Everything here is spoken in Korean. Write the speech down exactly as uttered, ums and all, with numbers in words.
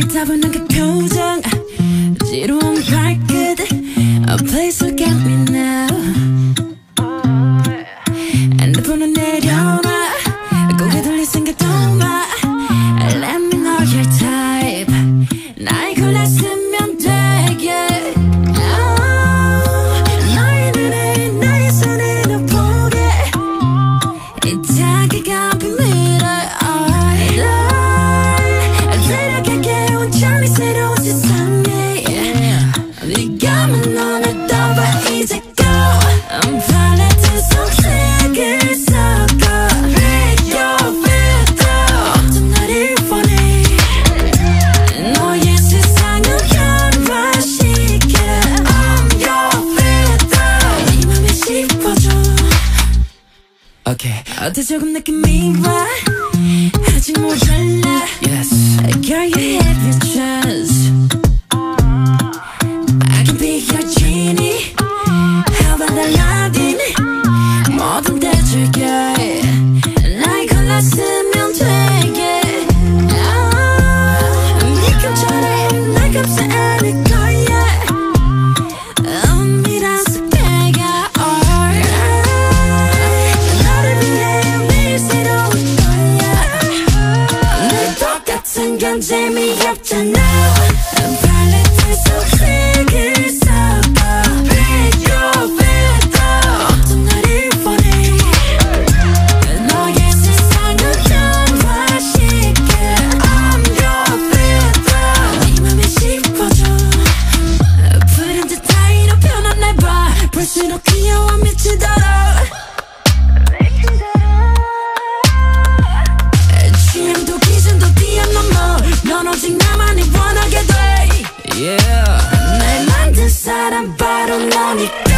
날 따보는 그 표정 지루한 발끝 A place look at me now 핸드폰은 내려놔 고개 돌릴 생각도 마 Let me know your type 날 골랐으면 되게 oh, 너의 눈에 나의 손에 너 보게 이 자기가 비밀을 널 데려갈게 온전히 새로운 세상에 네가 만 눈을 떠봐 이제 go I'm 팔레트 속색을 섞어 Break your filter 어떤 나를 원해 너의 세상을 변화시켜 I'm your filter 네 맘에 씹어줘 Okay. 어때 조금 느낌이 와 아직 모자라 Yes. Girl you have your choice I can be your genie How about Aladdin 뭐든 대줄게 날 골랐으면 되게 네 꿈처럼 날 감싸 안을 거야 은밀한 배가 너를 위해 매일 새로운 거야 늘 똑같은 건 재미없잖아 팔레트 속색을 섞어 Break your filter 어떤 나를 원해 너의 세상을 변화시켜 I'm your filter 네 맘에 씹어줘 푸른 듯 따위로 변한 날 봐 볼수록 귀여워 미치도록 취향도 기준도 뛰어넘어 넌 오직 나만이 원하게 돼 Yeah. 날 만든 사람 바로 너니까